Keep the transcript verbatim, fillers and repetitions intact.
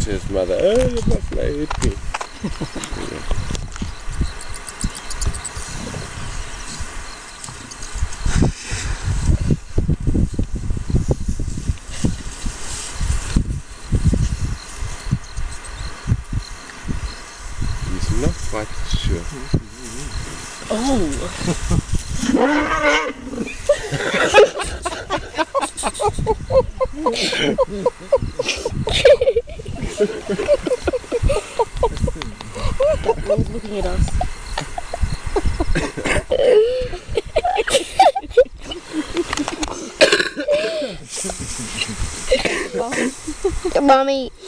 says mother, oh, buffalo hit me. He's not quite sure. Oh! That one's looking at us. Mommy.